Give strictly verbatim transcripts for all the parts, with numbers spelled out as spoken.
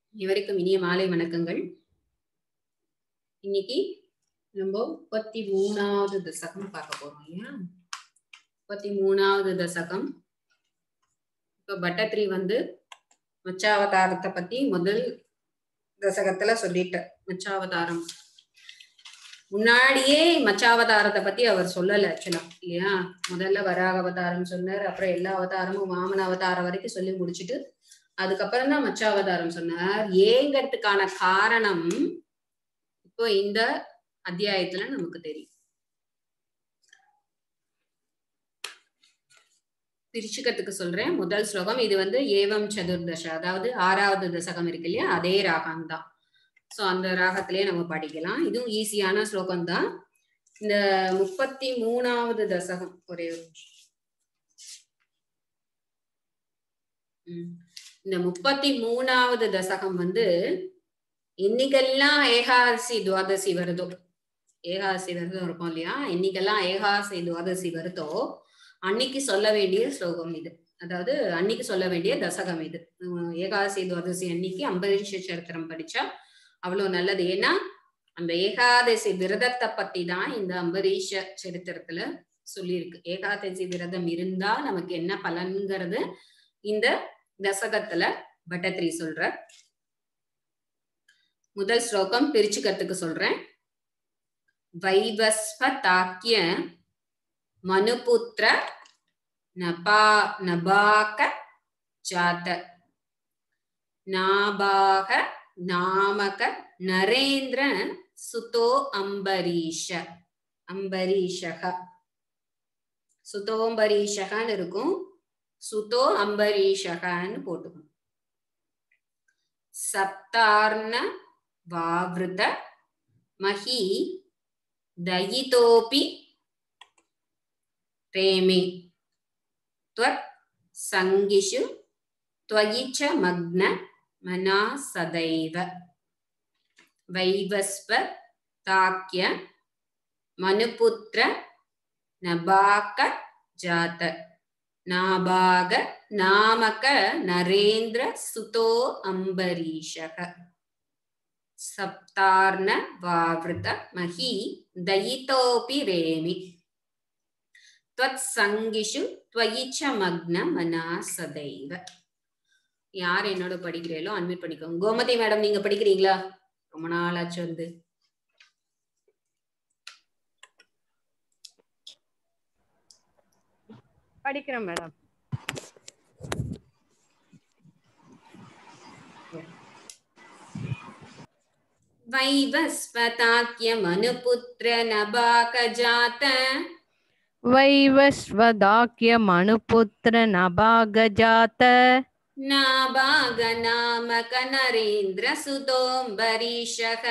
இவருக்கும் இனிய மாலை வணக்கங்கள். இன்னைக்கு நம்ம முப்பத்தி மூணாவது தசகம் பார்க்க போறோம் இல்லையா? முப்பத்தி மூணாவது தசகம். இப்போ பட்டத்ரி வந்து மச்சாவதாரத்தை பத்தி முதல் தசகத்துல சொல்லிட்ட. மச்சாவதாரம் முன்னாடியே மச்சாவதாரத்தை பத்தி அவர் சொல்லல ஆக்சுவலா இல்லையா? முதல்ல வராக அவதாரம் சொன்னார், அப்புறம் எல்லா அவதாரமும் வாமன அவதாரம் வரைக்கும் சொல்லி முடிச்சுட்டு அதுக்கப்புறம் தான் மச்சாவதாரம் சொன்னார். ஏங்கிறதுக்கான காரணம் இப்போ இந்த அத்தியாயத்துல நமக்கு தெரியும். பிரிச்சுக்கிறதுக்கு சொல்றேன். முதல் ஸ்லோகம் இது வந்து ஏவம் சதுர்தச, அதாவது ஆறாவது தசகம் இருக்கு இல்லையா, அதே ராகம் தான். சோ அந்த ராகத்திலேயே நம்ம படிக்கலாம். இதுவும் ஈஸியான ஸ்லோகம் தான். இந்த முப்பத்தி மூணாவது தசகம் ஒரே ஒரு உம் இந்த முப்பத்தி மூணாவது தசகம் வந்து இன்னைக்கெல்லாம் ஏகாதசி துவாதசி வருதோ, ஏகாதசி விரதம் இருக்கும் இல்லையா, இன்னைக்கெல்லாம் ஏகாதசி துவாதசி வருதோ அன்னைக்கு சொல்ல வேண்டிய ஸ்லோகம் இது. அதாவது அன்னைக்கு சொல்ல வேண்டிய தசகம் இது. ஏகாதசி துவாதசி அன்னைக்கு அம்பரீஷ சரித்திரம் படிச்சா அவ்வளவு நல்லது. ஏன்னா அந்த ஏகாதசி விரதத்தை பத்தி தான் இந்த அம்பரீஷ சரித்திரத்துல சொல்லியிருக்கு. ஏகாதசி விரதம் இருந்தா நமக்கு என்ன பலன்கிறது இந்த தசகத்துல பட்டத்ரி சொல்ற. முதல் ஸ்லோகம் பிரிச்சுக்கிறதுக்கு சொல்றேன். வைவஸ்வதாக்கிய மனுபுத்திர நபா நபாக ஜாத நாபாக நாமக நரேந்திர சுதோ அம்பரீஷ அம்பரீஷக சுதோம்பரீஷகன்னு இருக்கும், சுதோ அம்பரீஷகன்னு போட்டுக்கணும். சப்தார்ண வாவ்ருத மஹி தயிதோபி ரேமி த்வத் சங்கிஷு த்வயிச்ச மக்ன மனா சதைவ. வைவஸ்வ தாக்கிய மனுபுத்திர நபாக ஜாத நாபாக நாமக நரேந்திர சுதோ அம்பரீஷக சப்தார்ண வாவ்ருத மஹி தயிதோபி ரேமி த்வத் சங்கிஷு த்வயிச்ச மக்ன மனா சதைவ. யார் என்னோட படிக்கிறீங்களோ அன்மியூட் பண்ணிக்கோங்க. கோமதி மேடம் நீங்க படிக்கிறீங்களா? ரொம்ப நாளாச்சு வந்து. படிக்கிறேன் மேடம். வைவஸ்வதாக்கிய மனுபுத்திர நபாக ஜாத வைவஸ்வதாக்கிய மனுபுத்திர நபாக ஜாத நாபாக நாமக நரேந்திர சுதோம்பரீஷக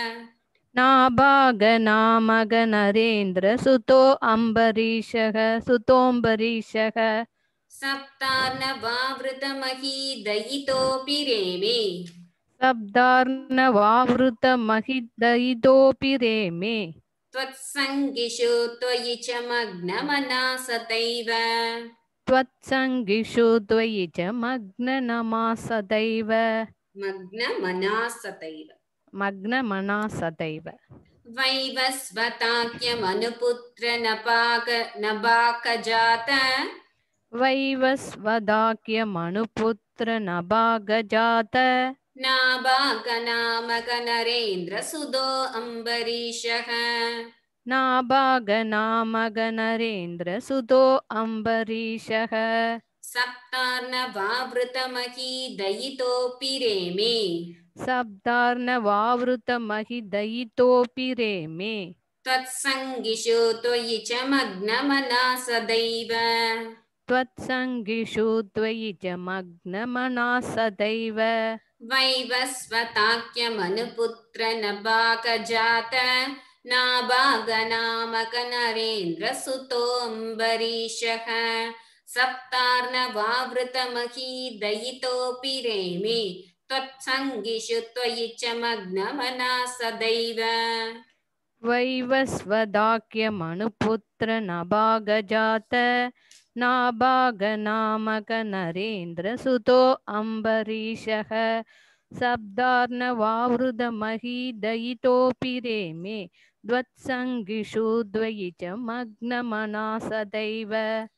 நாபாக நாமக நரேந்திர சுதோ அம்பரீஷக சுதோம்பரீஷக சப்தார்ண வாவ்ருத மஹி தயிதோபி ரேமே சப்தார்ண வாவ்ருத மஹி தயிதோபி ரேமே த்வத் சங்கிஷு த்வயிச்ச மக்ன மனா சதைவ த்வத் சங்கிஷு த்வயிச்ச மக்ன நமா சதைவ மக்ன மனா சதைவ மக்ன மனா சதைவ. வைவஸ்வதாக்கிய மனுபுத்திர நபாக நபாக ஜாத வைவஸ்வதாக்கிய மனுபுத்திர நபாக ஜாத நாபாக நாமக நரேந்திர சுதோ அம்பரீஷக நாபாக நாமக நரேந்திர சுதோ அம்பரீஷக சப்தார்ண வாவ்ருத மஹி தயிதோபி ரேமே சப்தார்ண வாவ்ருத மஹி தயிதோபி ரேமே த்வத் சங்கிஷு த்வயிச்ச மக்ன மனா சதைவ த்வத் சங்கிஷு த்வயிச்ச மக்ன மனா சதைவ. வைவஸ்வதாக்கிய மனுபுத்திர நபாக ஜாத நாபாக நாமக நரேந்திர சுதோ அம்பரீஷக சப்தார்ண வாவ்ருத மஹி தயிதோபி ரேமே த்வத் சங்கிஷு த்வயிச்ச மக்ன மனா சதைவ. வைவஸ்வதாக்கிய மனுபுத்திர நபாக ஜாத நாபாக நாமக நரேந்திர சுதோ அம்பரீஷக शब्दार्णवावृतमहीदयितोऽपि रेमे द्वत्सङ्गिषु द्वयि च मग्नमना सदैव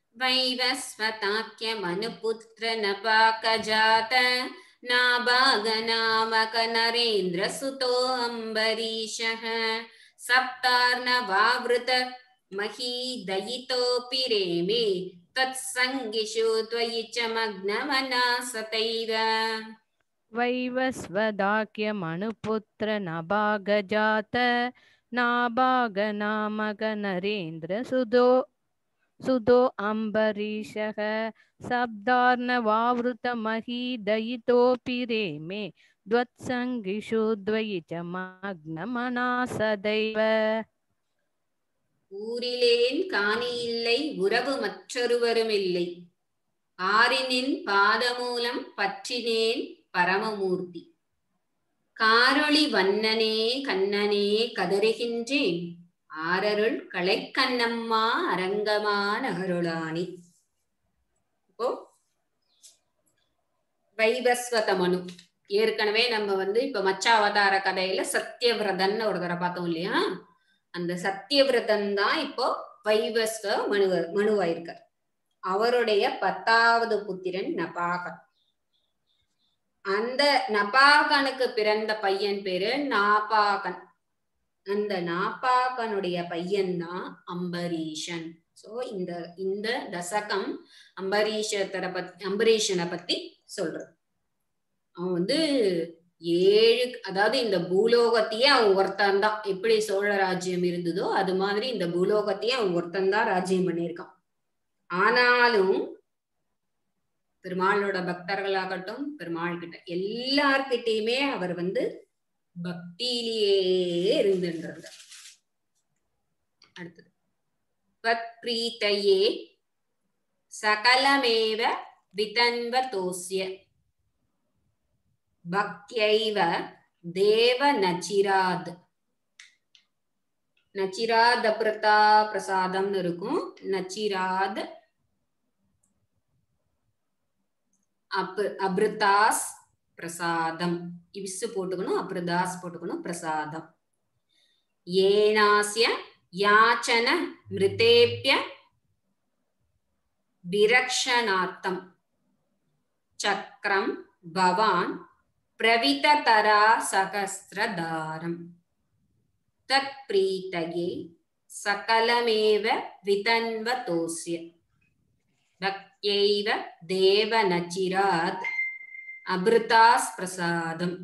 वैवस्वताख्यमनुपुत्र नपाकजात नाभागनामक नरेन्द्रसुतो अम्बरीशः सप्तार्णवावृत महीदयितोऽपि रेमे तत्सङ्गिषु त्वयि च मग्नमना सतैव वैवस्वदाख्यमनुपुत्र नभागजात नाभागनामक नरेन्द्रसुतो सुतो अम्बरीशः शब्दार्णवावृतमहीदयितोऽपि रेमे द्वत्सङ्गिषु द्वयि च मग्नमना सदैव ஊரிலேன் காணி இல்லை உறவு மற்றொருவரும் இல்லை ஆரினின் பாதமூலம் பற்றினேன் பரமமூர்த்தி காரொளி வண்ணனே கண்ணனே கதறுகின்றேன் ஆரருள் களைக்கண்ணம்மா அரங்கமான அருளாணி. இப்போ வைவஸ்வத மனு ஏற்கனவே நம்ம வந்து இப்ப மச்சாவதார கதையில சத்தியவிரதன் ஒருத்தரை பார்த்தோம் இல்லையா, அந்த சத்தியவிரதன் தான் இப்போ வைவஸ்வ மனு மனுவாயிருக்கார். அவருடைய பத்தாவது புத்திரன் நபாகன். அந்த நபாகனுக்கு பிறந்த பையன் பேரு நாபாகன். அந்த நாபாகனுடைய பையன் தான் அம்பரீஷன். சோ இந்த இந்த தசகம் அம்பரீஷரை பத்தி அம்பரீஷனை பத்தி சொல்றது. அவன் வந்து ஏழு, அதாவது இந்த பூலோகத்தையே அவன் ஒருத்தன் தான். எப்படி சோழ ராஜ்யம் இருந்ததோ அது மாதிரி இந்த பூலோகத்தையே அவன் ஒருத்தன் தான் ராஜ்யம் பண்ணியிருக்கான். ஆனாலும் பெருமாளோட பக்தர்களாகட்டும், பெருமாள் கிட்ட எல்லார்கிட்டயுமே அவர் வந்து பக்தியிலேயே இருந்துன்றது. அடுத்தது பத்ப்ரீதயே சகலமேவ விதன்வதோஸ்ய பக்தியைவ தேவ நச்சிராத். நச்சிராத் அப்ரதா பிரசாதம்னு இருக்கும். நச்சிராத் அப் அப்ரதாஸ் பிரசாதம். இவிசு போட்டுக்கணும், அப்ரதாஸ் போட்டுக்கணும், பிரசாதம். ஏனாஸ்ய யாச்சன மிருதேப்ய விரக்ஷணார்த்தம் சக்ரம் பவான் பிரவிததரா சகஸ்ரதாரம் தத் பிரீதயே சகலமேவ விதன்வதோஸ்ய பக்த்யைவ தேவ நச்சிராத் அப்ருதாஸ் பிரசாதம்.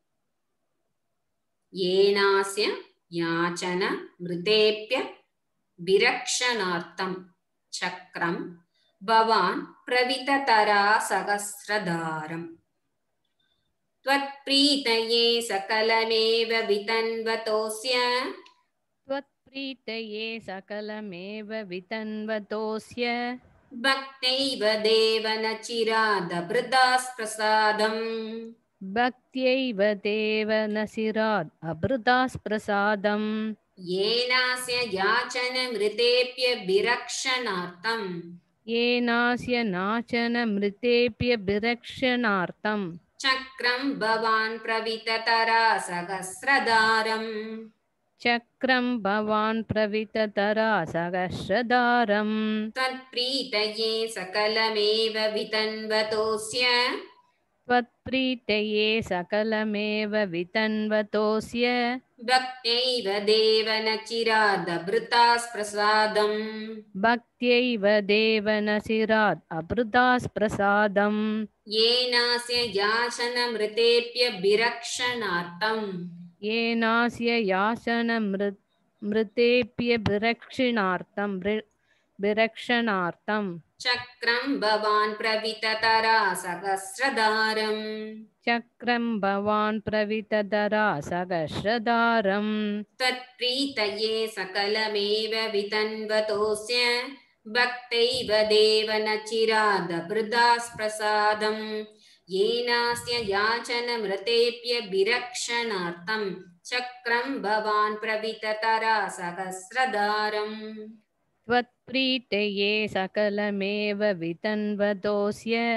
ஏனாஸ்ய யாச்சன மிருதேப்ய விரக்ஷணார்த்தம் சக்ரம் பவான் பிரவிததரா சகஸ்ரதாரம் त्वत्प्रीतये सकलमेव वितन्वतोऽस्य त्वत्प्रीतये सकलमेव वितन्वतोऽस्य भक्त्यैव देव न चिरादभृदास् प्रसादम् भक्त्यैव देव न सिराद् अभृदास् प्रसादम् येनास्य याचनमृतेभ्य विरक्षणार्थम् येनास्य नाचनमृतेभ्य विरक्षणार्थम् चक्रं भवान् प्रविततरा सहस्रधारम् चक्रं भवान् प्रविततरा सहस्रधारम् तत्प्रीतये सकलमेव वितन्वतोऽस्य त्वत्प्रीतये सकलमेव वितन्वतोऽस्य भक्त्यैव देव न चिरादभृतास् प्रसादम् भक्त्यैव देव न सिराद् अभृदास् प्रसादम् येनास्य याचनमृतेभ्य विरक्षणार्थम् येनास्य याचनमृत् मृतेभ्य विरक्षणार्थं विरक्षणार्थं चक्रं भवान् प्रविततरा सहस्रधारम् चक्रं भवान् प्रविततरा सहस्रधारम् तत्प्रीतये सकलमेव वितन्वतोऽस्य भक्तैव देव न चिरादभृदास् प्रसादम् येनास्य याचनमृतेभ्य विरक्षणार्थं चक्रं भवान् प्रविततरा सहस्रधारम् त्वत्प्रीतये सकलमेव वितन्वतोऽस्य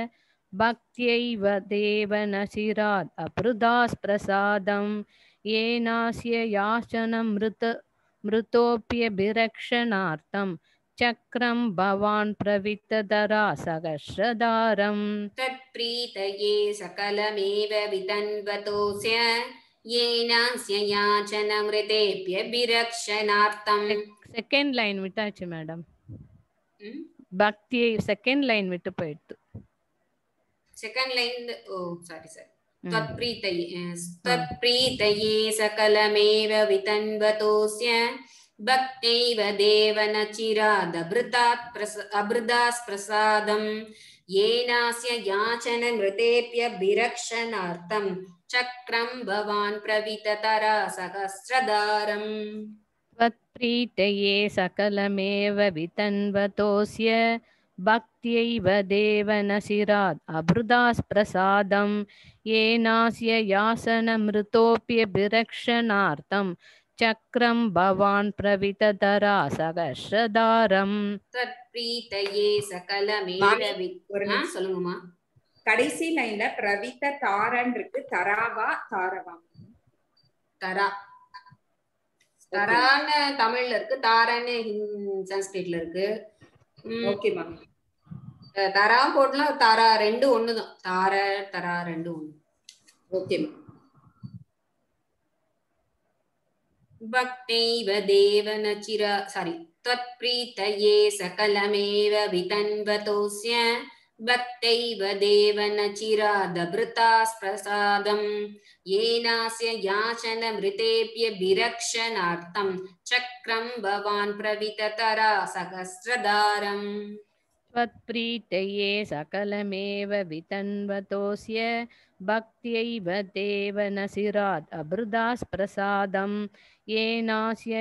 भक्त्यैव देवनशिरात् अपृदास् प्रसादं येनास्य याचनमृत मृतोऽप्यभिरक्षणार्थं चक्रं भवान् प्रवितधरा सहस्रधारम् तत्प्रीतये सकलमेव वितन्वतोऽस्य येनास्य याचनमृतेऽप्यभिरक्षणार्थम् செகண்ட் லைன் விட்டாச்சு மேடம். ம் பக்தியை செகண்ட் லைன் விட்டு போயிடுது. Second line oh sorry sorry ம். त्वत्प्रीतये त्वत्प्रीतये सकलमेव वितन्वतोऽस्य भक्त्यैव देवन चिरादभृतात् प्रस अभृदास् प्रसादं येनास्य याचनमृतेऽप्यभिरक्षणार्थं चक्रं भवान् प्रविततरा सहस्रधारम् त्वत्प्रीतये सकलमेव वितन्वतोऽस्य भक्त्यैव देवनशिरात् अभृदास् प्रसादं येनास्य यासनमृतोऽप्यभिरक्षणार्थं चक्रं भवान् प्रवितधरा सहस्रधारम् त्वत्प्रीतये सकलमेव மாமி, வி- ஒரு ஆ, நிமிஷம். சொல்லுங்கம்மா. கடைசி லைன்ல பிரவித்த தாரன் இருக்கு. தராவா தாரவா? தரா தரான்னு தமிழ்ல இருக்கு, தாரான்னு ஹிந்தி- சன்ஸ்கிரிட்ல இருக்கு. ம், ஓகே மேம். த- தரா போட்டுலாம் தாரா ரெண்டு ஒண்ணுதான். தார தரா ரெண்டு ஒண்ணு. Okay ma'am. भक्तैव देवन चिरा सारी त्वत्प्रीतये सकलमेव वितन्वतोऽस्य भक्तैव देवन चिरादभृतास् प्रसादं येनास्य याचनमृतेऽप्यभिरक्षणार्थं चक्रं भवान् प्रविततरा सहस्रधारम् त्वत्प्रीतये सकलमेव वितन्वतोऽस्य भक्त्यैव देवनशिरात् अभृदास् प्रसादं येनास्य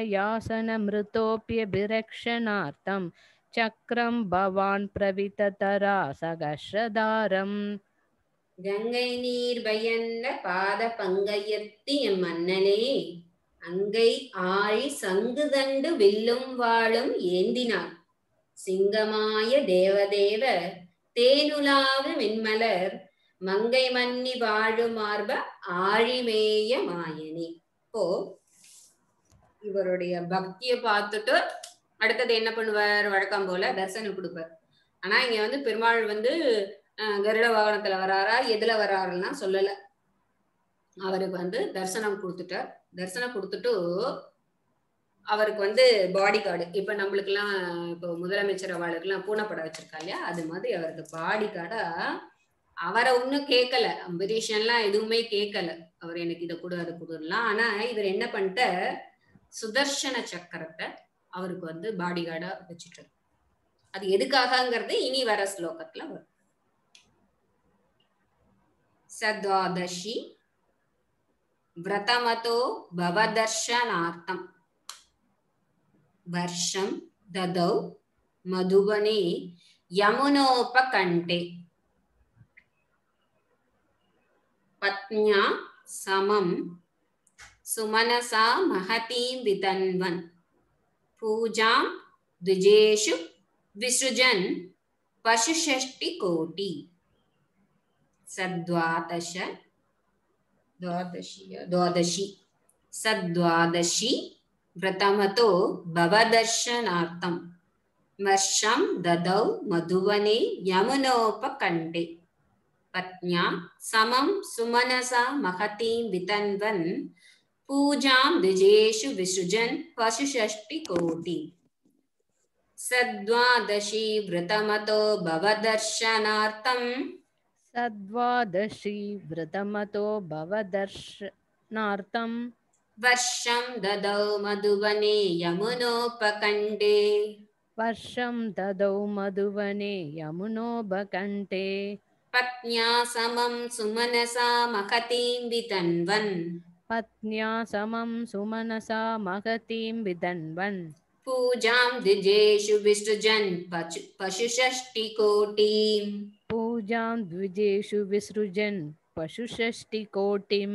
यासनमृतोऽप्यभिरक्षणार्थं चक्रं भवान् प्रविततरा सहस्रधारम् கங்கை நீர் பயந்த பாத பங்கையர்த்தி எம் மன்னனே அங்கை ஆழி சங்குதண்டு வில்லும் வாழும் ஏந்தினார் சிங்கமாய தேவதேவ தேனுலாவு மின்மலர் மங்கை மன்னி வாழும் மார்ப ஆழிமேய மாயனே. இப்போ இவருடைய பக்தியை பார்த்துட்டு அடுத்தது என்ன பண்ணுவார்? வழக்கம் போல தரிசனம் கொடுப்பார். ஆனா இங்க வந்து பெருமாள் வந்து அஹ், கருட வாகனத்துல வராரா எதுல வராருன்னா சொல்லல. அவருக்கு வந்து தரிசனம் கொடுத்துட்டார். தரிசனம் கொடுத்துட்டு அவருக்கு வந்து பாடி கார்டு, இப்ப நம்மளுக்கு எல்லாம் இப்போ முதலமைச்சர் அவளுக்கு எல்லாம் பூனைப்பட வச்சிருக்கா இல்லையா, அது மாதிரி அவருக்கு பாடி கார்டா அவரை ஒன்னும் கேட்கல, அம்பரீஷன்லாம் எதுவுமே கேட்கல. அவர் எனக்கு இதை கொடு அதை கொடுலாம். ஆனா இவர் என்ன பண்ணிட்ட, சுதர்சன சக்கரத்தை அவருக்கு வந்து பாடி கார்டா வச்சுட்டார். அது எதுக்காகங்கிறது இனி வர ஸ்லோகத்துல வரும். சத்வாதசி விரதமதோ பவதர்ஷனார்த்தம் वर्षं ददौ मधुवने यमुनोपकण्ठे पत्न्या समं सुमनसा महतीं वितन्वन् पूजां द्विजेषु विसृजन् पशुषष्टिकोटि सद्वादश द्वादशी द्वादशी सद्वादशी व्रतमतो भवदर्शनार्थं वर्षं ददौ मधुवने यमुनोपकण्ठे पत्न्या समं सुमनसा महतीं वितन्वन् पूजां द्विजेषु विसृजन् पशुषष्टिकोटि सद्वादशी व्रतमतो भवदर्शनार्थं सद्वादशी व्रतमतो भवदर्शनार्थं वर्षं ददौ मधुवने यमुनोपकण्ठे वर्षं ददौ मधुवने यमुनोपकण्ठे पत्न्या समं सुमनसा महतीं वितन्वन् पत्न्या समं सुमनसा महतीं वितन्वन् पूजां द्विजेषु विसृजन् पशु पशुषष्टिकोटिम् पूजां द्विजेषु विसृजन् पशुषष्टिकोटिं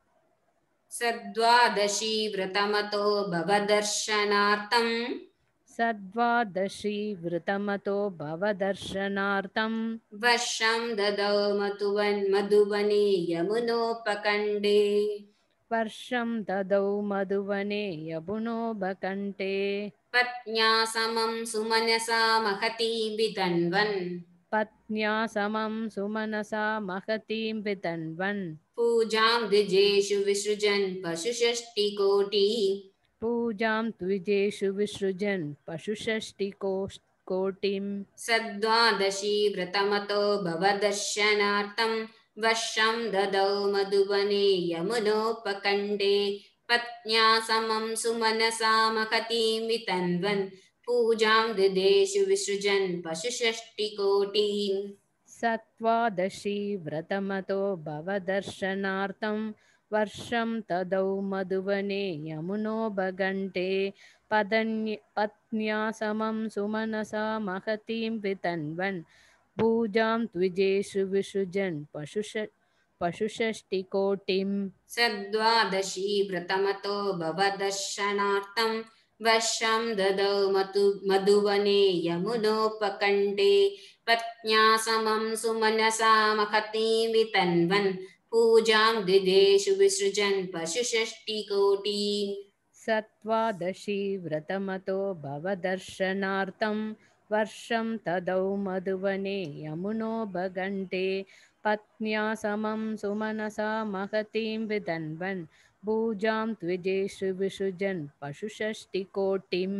सद्वादशी व्रतमतो भवदर्शनार्थं सद्वादशी व्रतमतो भवदर्शनार्थं वर्षं ददौ मधुवन् मधुवने यमुनोपकण्डे वर्षं ददौ मधुवने यमुनोपकण्ठे पत्न्या समं सुमनसा महतीं वितन्वन् पत्न्या समं सुमनसा महतीं वितन्वन् पूजां द्विजेषु विसृजन् पशुषष्टिकोटि पूजां द्विजेषु विसृजन् पशुषष्टिकोटिं सद्वादशी व्रतमतो भवदर्शनार्थं वर्षं ददौ मधुवने यमुनोपकण्डे पत्न्या समं सुमनसा महतीं वितन्वन् पूजां द्विजेषु विसृजन् पशुषष्टिकोटिं सत्वादशी व्रतमतो भवदर्शनार्थं वर्षं तदौ मधुवने यमुनोपकण्ठे पदन्य पत्न्या समं सुमनसा महतीं वितन्वन् पूजां द्विजेषु विसृजन् पशुष पशुषष्टिकोटिं सद्वादशी व्रतमतो भवदर्शनार्थं वर्षं ददौ मधु मधुवने यमुनोपकण्डे पत्न्या समं सुमनसा महतीं वितन्वन् पूजां द्विजेषु विसृजन् पशुषष्टिकोटिं सत्वादशी व्रतमतो भवदर्शनार्थं वर्षं तदौ मधुवने यमुनोपकण्ठे पत्न्या समं सुमनसा महतीं वितन्वन् पूजां द्विजेषु विसृजन् पशुषष्टिकोटिं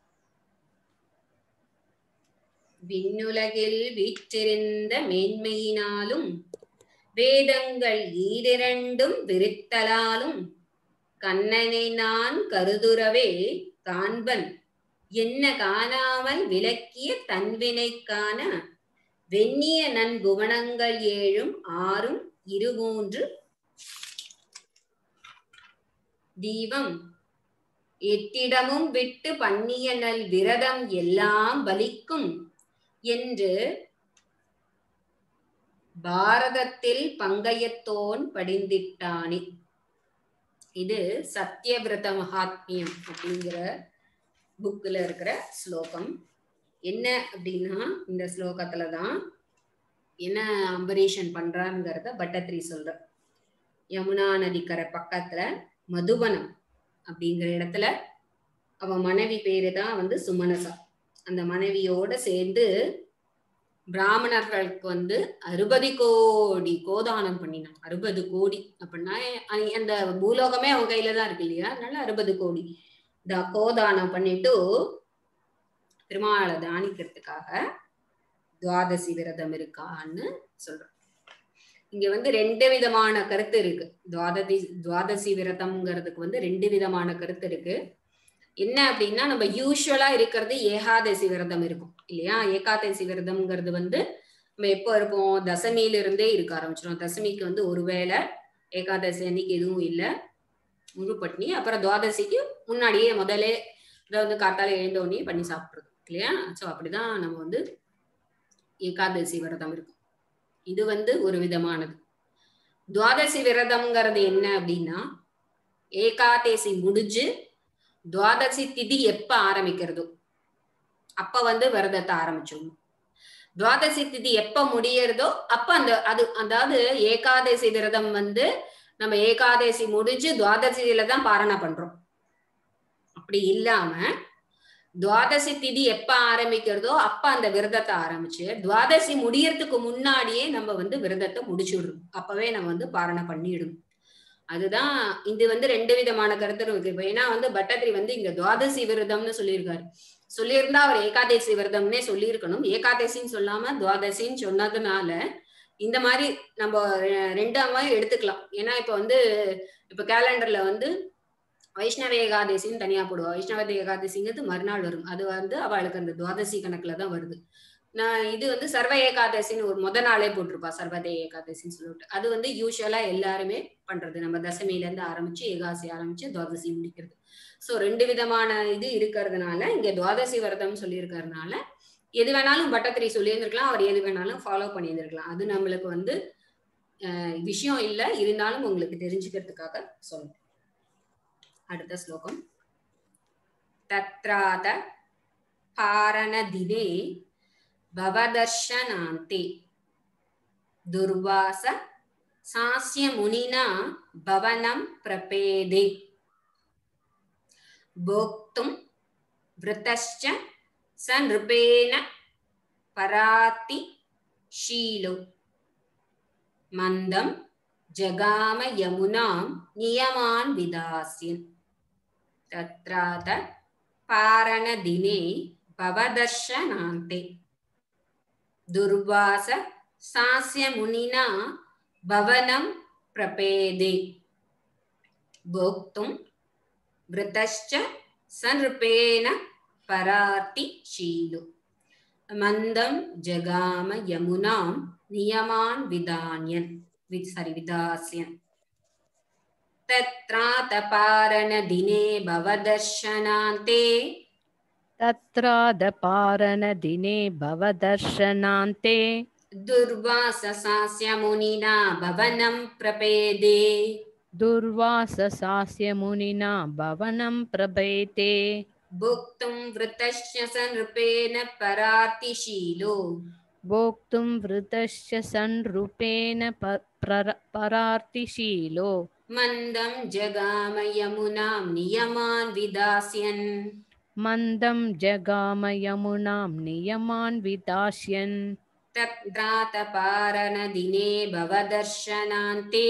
விண்ணுலகில் வீற்றிருந்த மேன்மையினாலும் வேதங்கள் ஈரிரண்டும் விரித்தலாலும் கண்ணனை நான் கருதுறவே காண்பன் என்ன காணாமல் விளக்கிய தன்வினைக்கான வெண்ணிய நன்புவனங்கள் ஏழும் ஆறும் இருமூன்று தீபம் எட்டிடமும் விட்டு பண்ணிய நல் விரதம் எல்லாம் பலிக்கும் என்று பாரதத்தில் பங்கயத்தோன் படிந்திட்டானே. இது சத்யவிரத மகாத்மியம் அப்படிங்கிற புக்ல இருக்கிற ஸ்லோகம். என்ன அப்படின்னா இந்த ஸ்லோகத்துலதான் என்ன அம்பரீஷன் பண்றாங்கிறத பட்டத்திரி சொல்ற. யமுனா நதிக்கரை பக்கத்துல மதுவனம் அப்படிங்கிற இடத்துல அவன் மனைவி பேரு தான் வந்து சுமனசா. அந்த மனைவியோட சேர்ந்து பிராமணர்களுக்கு வந்து அறுபது கோடி கோதானம் பண்ணினான். அறுபது கோடி அப்படின்னா அந்த பூலோகமே அவன் கையில தான் இருக்கு இல்லையா, அதனால அறுபது கோடி த கோதானம் பண்ணிட்டு திருமாலை தானிக்கிறதுக்காக துவாதசி விரதம் இருக்கான்னு சொல்றான். இங்க வந்து ரெண்டு விதமான கருத்து இருக்கு. துவாதசி துவாதசி விரதம்ங்கிறதுக்கு வந்து ரெண்டு விதமான கருத்து இருக்கு. என்ன அப்படின்னா, நம்ம யூஸ்வலா இருக்கிறது ஏகாதசி விரதம் இருக்கும் இல்லையா. ஏகாதசி விரதம்ங்கிறது வந்து நம்ம எப்போ இருப்போம், தசமியில இருந்தே இருக்க ஆரம்பிச்சிடும். தசமிக்கு வந்து ஒருவேளை, ஏகாதசி அன்னைக்கு எதுவும் இல்லை, முழு பட்னி. அப்புறம் துவாதசிக்கு முன்னாடியே முதலே இதை வந்து காத்தால எழுந்தோடனே பண்ணி சாப்பிடுறது இல்லையா. ஸோ அப்படிதான் நம்ம வந்து ஏகாதசி விரதம் இருக்கும். இது வந்து ஒரு விதமானது. துவாதசி விரதம்ங்கிறது என்ன அப்படின்னா, ஏகாதசி முடிஞ்சு துவாதசி திதி எப்ப ஆரம்பிக்கிறதோ அப்ப வந்து விரதத்தை ஆரம்பிச்சிடணும். துவாதசி திதி எப்ப முடியறதோ அப்ப அந்த அது அதாவது ஏகாதசி விரதம் வந்து நம்ம ஏகாதசி முடிஞ்சு துவாதசியில தான் பாரணை பண்றோம். அப்படி இல்லாம துவாதசி திதி எப்ப ஆரம்பிக்கிறதோ அப்ப அந்த விரதத்தை ஆரம்பிச்சு துவாதசி முடியறதுக்கு முன்னாடியே நம்ம வந்து விரதத்தை முடிச்சுடுறோம். அப்பவே நம்ம வந்து பாரணை பண்ணிடணும். அதுதான் இது வந்து ரெண்டு விதமான கருத்து இருக்கு. இப்ப ஏன்னா வந்து பட்டத்திரி வந்து இங்க துவாதசி விரதம்னு சொல்லியிருக்காரு. சொல்லியிருந்தா அவர் ஏகாதசி விரதம்னே சொல்லியிருக்கணும். ஏகாதசின்னு சொல்லாம துவாதசின்னு சொன்னதுனால இந்த மாதிரி நம்ம ரெண்டாமே எடுத்துக்கலாம். ஏன்னா இப்ப வந்து இப்ப கேலண்டர்ல வந்து வைஷ்ணவ ஏகாதசின்னு தனியா போடுவா. வைஷ்ணவ ஏகாதசிங்கிறது மறுநாள் வரும். அது வந்து அவளுக்கு அந்த துவாதசி கணக்குல தான் வருது. நான் இது வந்து சர்வ ஏகாதசின்னு ஒரு முத நாளே போட்டிருப்பா, சர்வதே ஏகாதசின்னு சொல்லிட்டு. அது வந்து யூஸ்வலா எல்லாருமே பண்றது. நம்ம தசமியில இருந்து ஆரம்பிச்சு ஏகாதசி ஆரம்பிச்சு துவாதசி முடிக்கிறது. சோ ரெண்டு விதமான இது இருக்கிறதுனால இங்க துவாதசி விரதம் சொல்லியிருக்கிறதுனால எது வேணாலும் பட்டத்திரி சொல்லியிருந்திருக்கலாம், அவர் எது வேணாலும் ஃபாலோ பண்ணியிருந்திருக்கலாம். அது நம்மளுக்கு வந்து அஹ் விஷயம் இல்லை, இருந்தாலும் உங்களுக்கு தெரிஞ்சுக்கிறதுக்காக சொல்லுங்க. அடுத்த ஸ்லோகம். தத்ராத पारणदिने भवदर्शनान्ते दुर्वास सास्य मुनिना भवनं प्रपेदे भोक्तुं वृतश्च स नृपेण पराति शीलो मन्दं जगाम यमुनां नियमान् विदास्यन् तत्रात पारणदिने भवदर्शनान्ते दुर्वास सास्य मुनिना भवनं प्रपेदे भोक्तुं वृतश्च स नृपेण पराति शीलो मन्दं जगाम यमुनां नियमान् विदान्यन् सारी विदास्यन् तत्रातपारणदिने भवदर्शनान्ते तत्रादपारणदिने भवदर्शनान्ते दुर्वाससास्य मुनिना भवनं प्रपेदे दुर्वाससास्य मुनिना भवनं प्रपेदे भोक्तुं वृतश्च स नृपेण परातिशीलो भोक्तुं वृतश्च सनृपेण परार्तिशीलो मन्दं जगाम यमुनां नियमान् विदास्यन् मन्दं जगाम यमुनां नियमान् विदास्यन् तत्रातपारणदिने भवदर्शनान्ते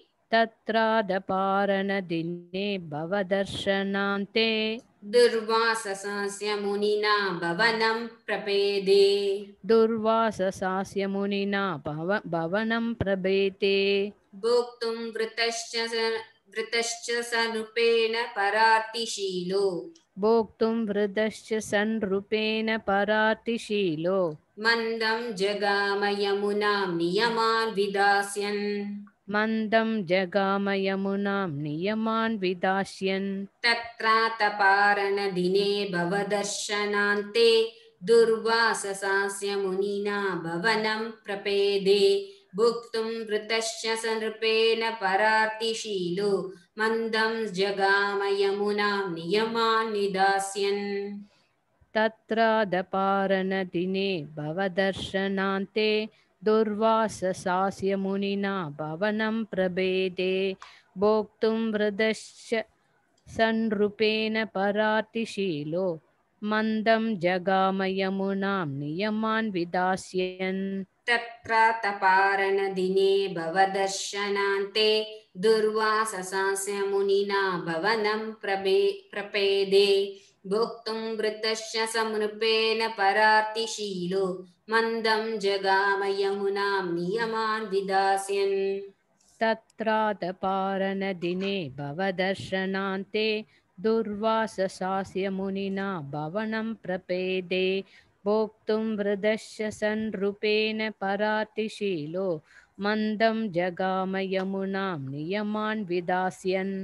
तत्रादपारणदिने भवदर्शनान्ते दुर्वाससास्य मुनिना भवनं प्रपेदे दुर्वाससास्य मुनिना भव भवनं प्रपेदे भोक्तुं वृतश्च वृतश्च स नृपेण परार्तिशीलो भोक्तुं वृतश्च सनृपेण परार्तिशीलो मन्दं जगाम यमुनां नियमान् विदास्यन् मन्दं जगाम यमुनां नियमान् विदास्यन् तत्रातपारणदिने भवदर्शनान्ते दुर्वाससास्य मुनिना भवनं प्रपेदे भुक्तुं वृतश्च स नृपेण परार्तिशीलो मन्दं जगाम यमुनां नियमान् विदास्यन् तत्रादपारणदिने भवदर्शनान्ते दुर्वाससास्य मुनिना भवनं प्रपेदे भोक्तुं वृतश्च सनृपेण परार्तिशीलो मन्दं जगाम यमुनां नियमान् विदास्यन् तत्रातपारणदिने भवदर्शनान्ते दुर्वाससास्य मुनिना भवनं प्रपेदे भोक्तुं वृतश्च स नृपेण परार्तिशीलो मन्दं जगाम यमुनां नियमान् विदास्यन् तत्रातपारणदिने भवदर्शनान्ते दुर्वाससास्य मुनिना भवनं प्रपेदे भोक्तुं वृतश्च सनृपेण परार्तिशीलो मन्दं जगाम यमुनां नियमान् विदास्यन्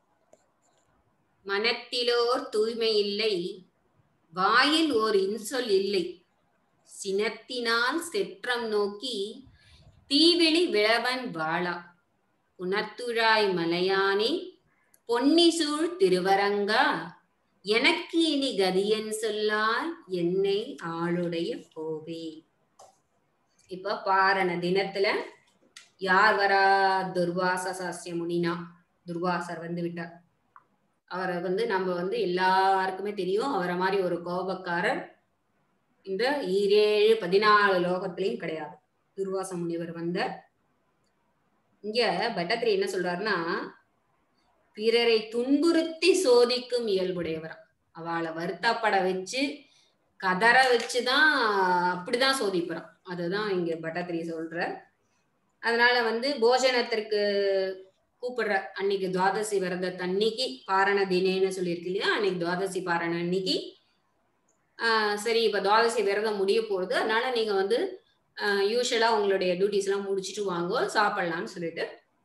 மனத்திலோர் தூய்மை இல்லை வாயில் ஓர் இன்சொல் இல்லை சினத்தினால் செற்றம் நோக்கி தீவிழி விழவன் வாழா உணர்த்துழாய் மலையானே பொன்னிசூழ் திருவரங்கா எனக்கு இனி கதியன் சொல்லால் என்னை ஆளுடைய போவே. இப்ப பாரண தினத்துல யார் வரா? துர்வாசசாஸ்ய முனினா, துர்வாசர் வந்து விட்டார். அவரை வந்து நம்ம வந்து எல்லாருக்குமே தெரியும், அவரை மாதிரி ஒரு கோபக்காரர் இந்த ஈரேழு பதினாலு லோகத்திலையும் கிடையாது. துர்வாச முனிவர் வந்த இங்க பட்டத்திரி என்ன சொல்றாருன்னா, பிறரை துன்புறுத்தி சோதிக்கும் இயல்புடையவர். அவளை வருத்தப்பட வச்சு கதற வச்சுதான் அப்படிதான் சோதிப்புறான். அதுதான் இங்க பட்டத்திரி சொல்ற. அதனால வந்து போஜனத்திற்கு கூப்பிடுற அன்னைக்கு துவாதசி விரத அன்னைக்கு பாரண தினேன்னு சொல்லியிருக்கு இல்லையா, அன்னைக்கு துவாதசி பாரண அன்னைக்கு ஆஹ் சரி இப்ப துவாதசி விரதம் முடிய போகுது, அதனால நீங்க வந்து ஆஹ் யூஸ்வலா உங்களுடைய டியூட்டிஸ் எல்லாம் முடிச்சுட்டு வாங்க சாப்பிடலாம்னு சொல்லிட்டு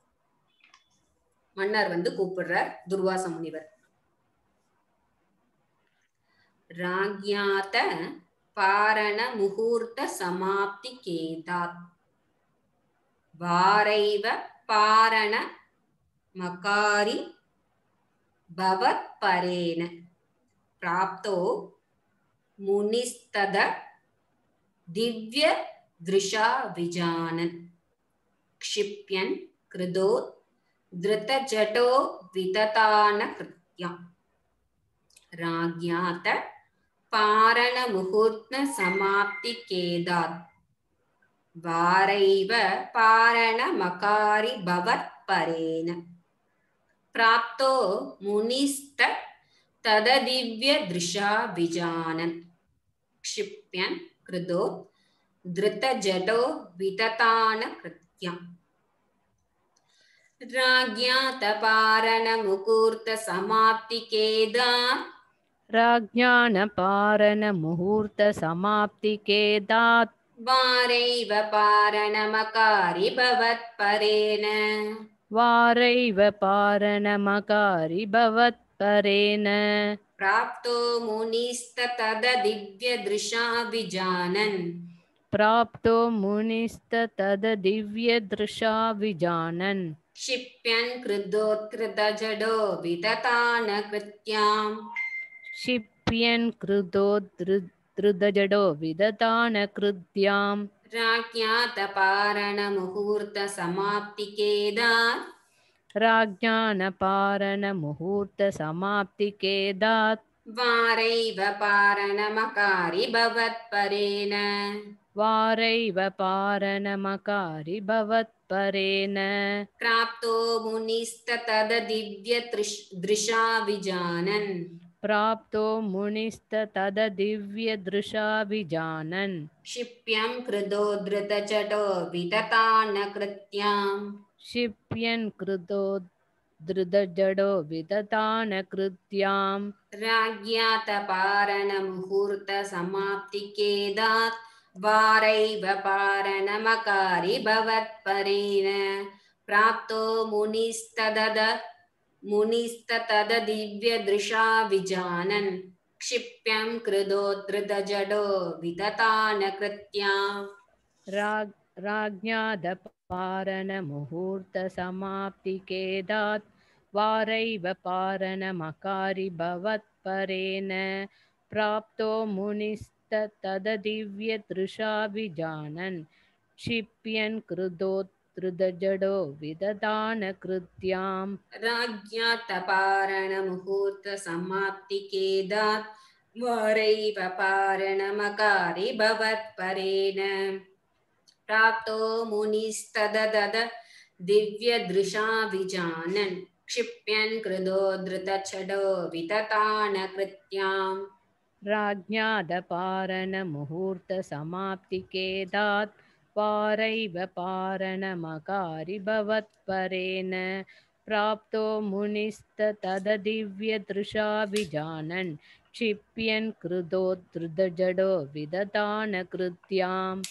மன்னர் வந்து கூப்பிடுறார் துர்வாச முனிவர். ராக்யாத பாரண முகூர்த்த சமாப்தி கேதாத் வாரைவ பாரண மகாரி பவத் பரேன பிராப்தோ முனிஸ்தத திவ்ய திருஷா விஜானன் க்ஷிப்யன் கிருதோ திருத ஜடோ விததான கிருத்யம் ராக்யாத பாரண முகூர்த்த சமாப்தி கேதாத் வாரைவ பாரண மகாரி பவத் பரேன பிராப்தோ முனிஸ்த தத திவ்ய திருஷா விஜானன் க்ஷிப்யன் கிருதோ திருத ஜடோ விததான கிருத்யம் ராக்யாத பாரண முகூர்த்த சமாப்தி கேதாத் ராஜ்ஞான பாரண முகூர்த்த சமாப்தி கேதாத் வாரைவ பாரண மகாரி பவத் பரேன வாரைவ பாரண மகாரி பவத் பரேன பிராப்தோ முனிஸ்த தத திவ்ய திருஷா விஜானன் பிராப்தோ முனிஸ்த தத திவ்ய திருஷா விஜானன் க்ஷிப்யன் கிருதோத்கிருத ஜடோ விததான கிருத்யாம் क्षिप्यन् कृतो धृतजडो विदतान कृत्याम् ராக்யாத பாரண முகூர்த்த சமாப்தி கேதாத் राज्ञानपारण मुहूर्त समाप्ति केदात् வாரைவ பாரண மகாரி பவத் பரேன वारैव पारणमकारि भवत्परेण பிராப்தோ முனிஸ்த தத திவ்ய திருஷா விஜானன் प्राप्तो मुनिस्ततददिव्यदृशा विजानन् க்ஷிப்யம் கிருதோ திருத ஜடோ விததான கிருத்யாம் क्षिप्यन् कृतो धृतजडो विदतान कृत्याम् ராக்யாத பாரண முகூர்த்த சமாப்தி கேதாத் வாரைவ பாரண மகாரி பவத் பரேன பிராப்தோ முனிஸ்ததத முனிஸ்ததத திவ்ய திருஷா விஜானன் க்ஷிப்யம் கிருதோ திருத ஜடோ விததான கிருத்யாம் राग राज्ञादपारण मुहूर्त समाप्ति केदात् वारैव पारणमकारि भवत्परेण प्राप्तो मुनिस्ततदिव्यदृशा विजानन् क्षिप्यन् कृतोद्धृतजडो विदधान कृत्याम् ராக்யாத பாரண முகூர்த்த சமாப்தி கேதாத் வாரைவ பாரண மகாரி பவத் பரேன பிராப்தோ முனிஸ்ததத திவ்ய திருஷா விஜானன் க்ஷிப்யன் கிருதோ திருத ஜடோ விததான கிருத்யாம் राज्ञादपारण मुहूर्त समाप्ति केदात् वारैव पारणमकारि भवत्परेण प्राप्तो मुनिस्ततदिव्यदृशा विजानन् क्षिप्यन् कृतोद्धृतजडो विदधान कृत्याम्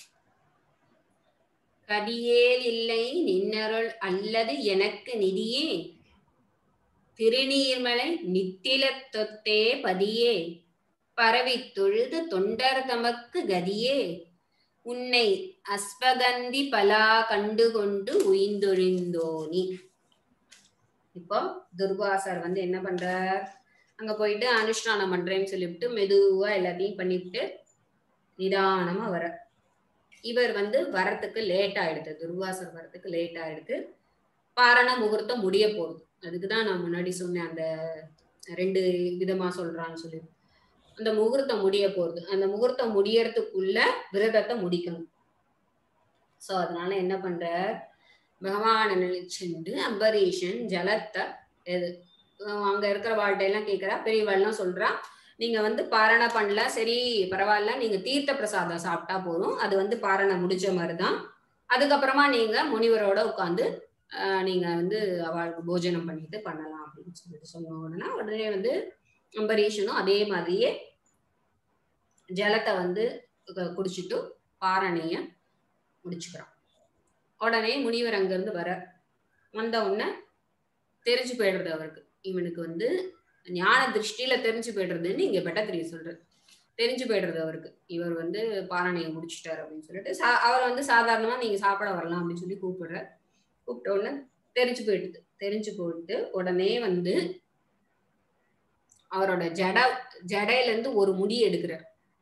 கதியேல் இல்லை நின்னருள் அல்லது எனக்கு நிதியே திருநீர்மலை நித்தில தொத்தே பதியே பரவித் தொழுது தொண்டர் தமக்கு கதியே உன்னை அஸ்வகந்தி பலா கண்டு கொண்டு உயிர்ந்தொழிந்தோனி. இப்போ துர்வாசர் வந்து என்ன பண்றார், அங்க போயிட்டு அனுஷ்டானம் பண்றேன்னு சொல்லிவிட்டு மெதுவா எல்லாத்தையும் பண்ணிவிட்டு நிதானமா வர. இவர் வந்து வரத்துக்கு லேட் ஆயிடுது, துர்வாசர் வரத்துக்கு லேட் ஆயிடுது. பாரண முகூர்த்தம் முடிய போகுது. அதுக்குதான் நான் முன்னாடி சொன்னேன், அந்த ரெண்டு விதமா சொல்றான்னு சொல்லி. அந்த முகூர்த்தம் முடிய போகுது, அந்த முகூர்த்தம் முடியறதுக்குள்ள விரதத்தை முடிக்கணும். சோ அதனால என்ன பண்ற, பகவான நினைச்சுண்டு அம்பரீஷன் ஜலத்தை அங்க இருக்கிற வாழ்க்கையெல்லாம் கேட்கிறா. பெரியவாள்லாம் சொல்றா, நீங்க வந்து பாரண பண்ணல, சரி பரவாயில்ல, நீங்க தீர்த்த பிரசாதம் சாப்பிட்டா போதும், அது வந்து பாரண முடிச்ச மாதிரிதான். அதுக்கப்புறமா நீங்க முனிவரோட உட்காந்து ஆஹ் நீங்க வந்து அவளுக்கு போஜனம் பண்ணிட்டு பண்ணலாம் அப்படின்னு சொல்லிட்டு சொன்ன உடனே உடனே வந்து அம்பரீஷனும் அதே மாதிரியே ஜலத்தை வந்து குடிச்சிட்டு பாரணைய முடிச்சுக்கிறான். உடனே முனிவர் அங்கிருந்து வர வந்த உடனே தெரிஞ்சு போயிடுறது அவருக்கு, இவனுக்கு வந்து ஞான திருஷ்டியில தெரிஞ்சு போயிடுறதுன்னு இங்க பட்டத்திரிய சொல்றது. தெரிஞ்சு போயிடுறது அவருக்கு, இவர் வந்து பாரணையை முடிச்சுட்டாரு அப்படின்னு சொல்லிட்டு சா அவர் வந்து சாதாரணமா நீங்க சாப்பிட வரலாம் அப்படின்னு சொல்லி கூப்பிடுற. கூப்பிட்ட உடனே தெரிஞ்சு போயிடுது. தெரிஞ்சு போயிட்டு உடனே வந்து அவரோட ஜட ஜடையில இருந்து ஒரு முடி எடுக்கிறார்.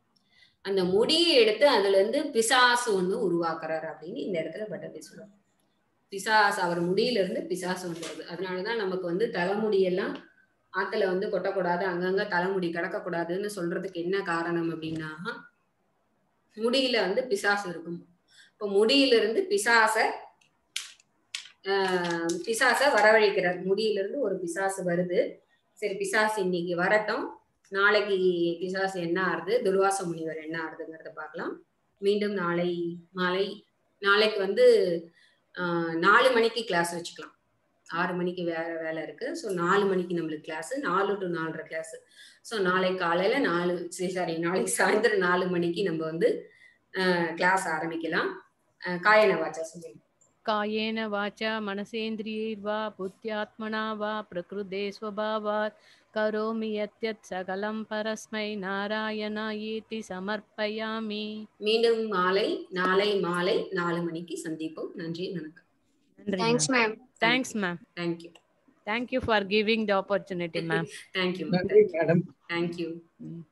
அந்த முடியை எடுத்து அதுல இருந்து பிசாசு ஒண்ணு உருவாக்குறாரு அப்படின்னு இந்த இடத்துல பட்டத்தை சொல்றாரு. பிசாசு அவர் முடியில இருந்து பிசாசு ஒன்று வருது. அதனாலதான் நமக்கு வந்து தலைமுடியெல்லாம் ஆத்துல வந்து கொட்டக்கூடாது, அங்கங்க தலைமுடி கிடக்கக்கூடாதுன்னு சொல்றதுக்கு என்ன காரணம் அப்படின்னா, முடியில வந்து பிசாசு இருக்கும். இப்போ முடியில இருந்து பிசாச ஆஹ் பிசாச வரவழைக்கிறார். முடியில இருந்து ஒரு பிசாசு வருது. சரி, பிசாசு இன்னைக்கு வரட்டும், நாளைக்கு பிசாசு என்ன ஆறுது, துர்வாச முனிவர் என்ன ஆறுதுங்கிறத பார்க்கலாம். மீண்டும் நாளை மாலை நாளைக்கு வந்து ஆஹ் நாலு மணிக்கு கிளாஸ் வச்சுக்கலாம். ஆறு மணிக்கு வேற வேலை இருக்கு. ஸோ நாலு மணிக்கு நம்மளுக்கு கிளாஸ், நாலு டு நாலரை கிளாஸ். ஸோ நாளை காலையில நாலு சாரி நாளைக்கு சாயந்தரம் நாலு மணிக்கு நம்ம வந்து கிளாஸ் ஆரம்பிக்கலாம். காயன வாச்சா சொல்லுங்க. காயேன வாச்சா மனசேந்திரியைர்வா புத்தியாத்மனா வா பிரகிருதே ஸ்வபாவாத் கரோமி யத்யத் சகலம் பரஸ்மை நாராயணாயேதி சமர்ப்பயாமி. மீண்டும் மாலை நாளை மாலை நாலு மணிக்கு சந்திப்போம். நன்றி, வணக்கம். Thanks ma'am. Thanks ma'am. Thank you. Thank you for giving the opportunity ma'am. Thank you. Nandri madam. Thank you. Mm.